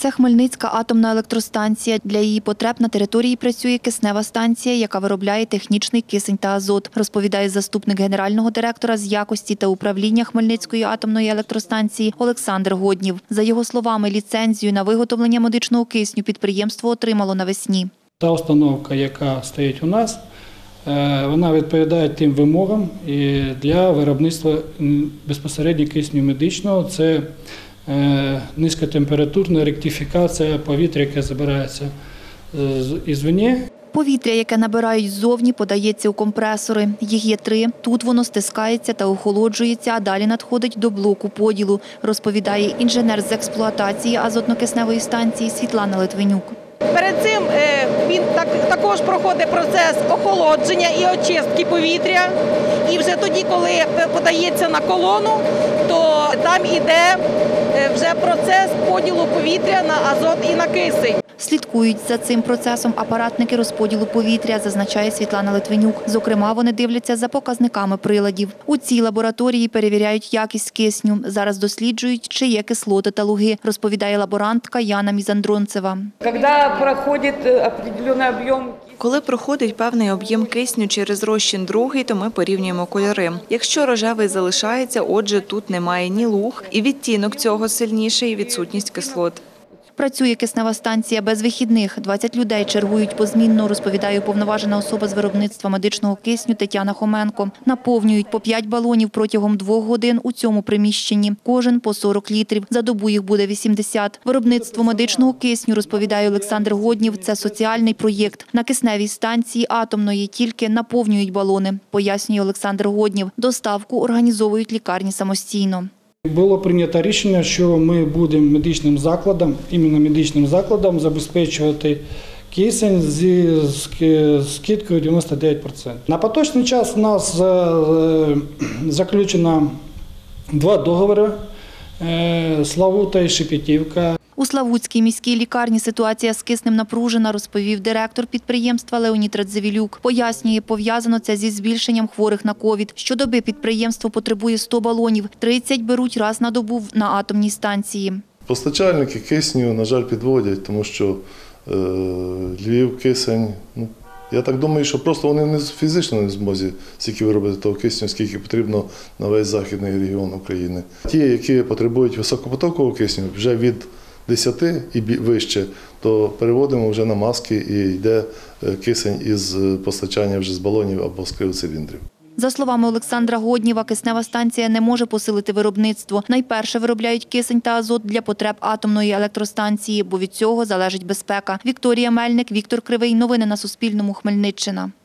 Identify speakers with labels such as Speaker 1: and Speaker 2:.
Speaker 1: Це Хмельницька атомна електростанція. Для її потреб на території працює киснева станція, яка виробляє технічний кисень та азот, розповідає заступник генерального директора з якості та управління Хмельницької атомної електростанції Олександр Годнів. За його словами, ліцензію на виготовлення медичного кисню підприємство отримало навесні.
Speaker 2: Та установка, яка стоїть у нас, вона відповідає тим вимогам для виробництва безпосередньо кисню медичного. Це низькотемпературна ректифікація повітря, яке забирається ізвні.
Speaker 1: Повітря, яке набирають ззовні, подається у компресори. Їх є 3. Тут воно стискається та охолоджується, а далі надходить до блоку поділу, розповідає інженер з експлуатації азотно-кисневої станції Світлана Литвинюк.
Speaker 3: Перед цим він також проходить процес охолодження і очистки повітря. І вже тоді, коли подається на колону, то там іде вже процес поділу повітря на азот і на кисень.
Speaker 1: Слідкують за цим процесом апаратники розподілу повітря, зазначає Світлана Литвинюк. Зокрема, вони дивляться за показниками приладів. У цій лабораторії перевіряють якість кисню. Зараз досліджують, чи є кислоти та луги, розповідає лаборантка Яна Мізандронцева.
Speaker 4: Коли проходить певний об'єм кисню через розчин другий, то ми порівнюємо кольори. Якщо рожевий залишається, отже, тут немає ні луг, і відтінок цього сильніший – відсутність кислот.
Speaker 1: Працює киснева станція без вихідних. 20 людей чергують позмінно, розповідає уповноважена особа з виробництва медичного кисню Тетяна Хоменко. Наповнюють по 5 балонів протягом 2 годин у цьому приміщенні. Кожен по 40 літрів. За добу їх буде 80. Виробництво медичного кисню, розповідає Олександр Годнів, це соціальний проєкт. На кисневій станції атомної тільки наповнюють балони, пояснює Олександр Годнів. Доставку організовують лікарні самостійно.
Speaker 2: Було прийнято рішення, що ми будемо медичним закладом, іменно медичним закладом забезпечувати кисень зі скидкою 99%. На поточний час у нас заключено 2 договори Славута і Шепетівка.
Speaker 1: У Славутській міській лікарні ситуація з киснем напружена, розповів директор підприємства Леонід Радзивілюк. Пояснює, пов'язано це зі збільшенням хворих на ковід. Щодоби підприємство потребує 100 балонів, 30 беруть раз на добу на атомній станції.
Speaker 5: Постачальники кисню, на жаль, підводять, тому що Львів, кисень, я так думаю, що просто вони фізично не в змозі стільки виробити того кисню, скільки потрібно на весь західний регіон України. Ті, які потребують високопотокового кисню, вже від 10 і вище, то переводимо вже на маски і йде кисень із постачання вже з балонів або з криоциліндрів.
Speaker 1: За словами Олександра Годнєва, киснева станція не може посилити виробництво. Найперше виробляють кисень та азот для потреб атомної електростанції, бо від цього залежить безпека. Вікторія Мельник, Віктор Кривий. Новини на Суспільному. Хмельниччина.